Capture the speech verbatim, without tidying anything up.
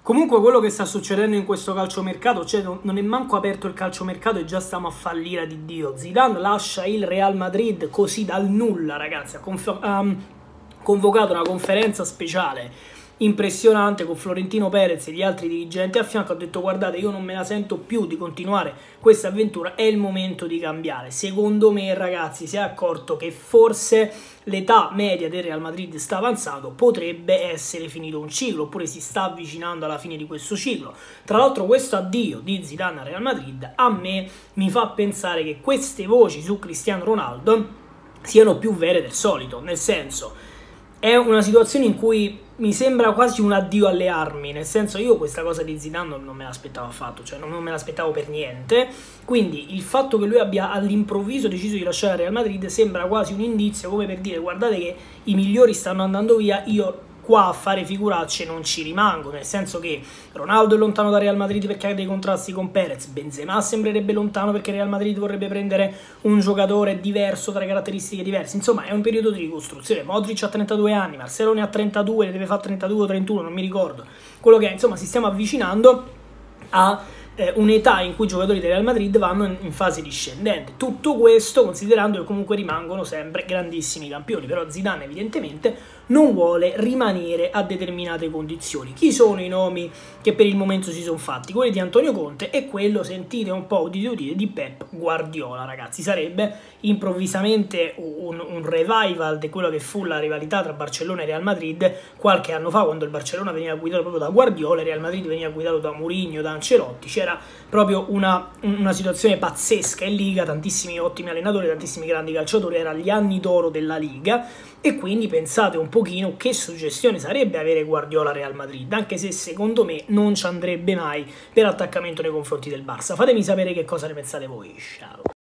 Comunque quello che sta succedendo in questo calciomercato, cioè non è manco aperto il calciomercato e già stiamo a fallire di Dio. Zidane lascia il Real Madrid così dal nulla, ragazzi, ha, ha convocato una conferenza speciale impressionante con Florentino Perez e gli altri dirigenti a fianco. Ha detto: guardate, io non me la sento più di continuare questa avventura, è il momento di cambiare. Secondo me, ragazzi, si è accorto che forse l'età media del Real Madrid sta avanzando, potrebbe essere finito un ciclo, oppure si sta avvicinando alla fine di questo ciclo. Tra l'altro questo addio di Zidane al Real Madrid a me mi fa pensare che queste voci su Cristiano Ronaldo siano più vere del solito, nel senso, è una situazione in cui mi sembra quasi un addio alle armi, nel senso, io questa cosa di Zidane non me l'aspettavo affatto, cioè non me l'aspettavo per niente, quindi il fatto che lui abbia all'improvviso deciso di lasciare Real Madrid sembra quasi un indizio, come per dire: guardate che i migliori stanno andando via, io qua a fare figuracce non ci rimango, nel senso che Ronaldo è lontano da Real Madrid perché ha dei contrasti con Perez, Benzema sembrerebbe lontano perché Real Madrid vorrebbe prendere un giocatore diverso, tra caratteristiche diverse, insomma è un periodo di ricostruzione. Modric ha trentadue anni, Marcelo ne ha trentadue, ne deve fare trentadue o trentuno, non mi ricordo quello che è, insomma si stiamo avvicinando a eh, un'età in cui i giocatori del Real Madrid vanno in, in fase discendente, tutto questo considerando che comunque rimangono sempre grandissimi campioni, però Zidane evidentemente non vuole rimanere a determinate condizioni. Chi sono i nomi che per il momento si sono fatti? Quelli di Antonio Conte e quello, sentite un po' udite udite, di Pep Guardiola, ragazzi. Sarebbe improvvisamente un, un revival di quello che fu la rivalità tra Barcellona e Real Madrid qualche anno fa, quando il Barcellona veniva guidato proprio da Guardiola e Real Madrid veniva guidato da Mourinho, da Ancelotti. C'era proprio una, una situazione pazzesca in Liga, tantissimi ottimi allenatori, tantissimi grandi calciatori, erano gli anni d'oro della Liga. E quindi pensate un pochino che suggestione sarebbe avere Guardiola Real Madrid, anche se secondo me non ci andrebbe mai per attaccamento nei confronti del Barça. Fatemi sapere che cosa ne pensate voi. Ciao!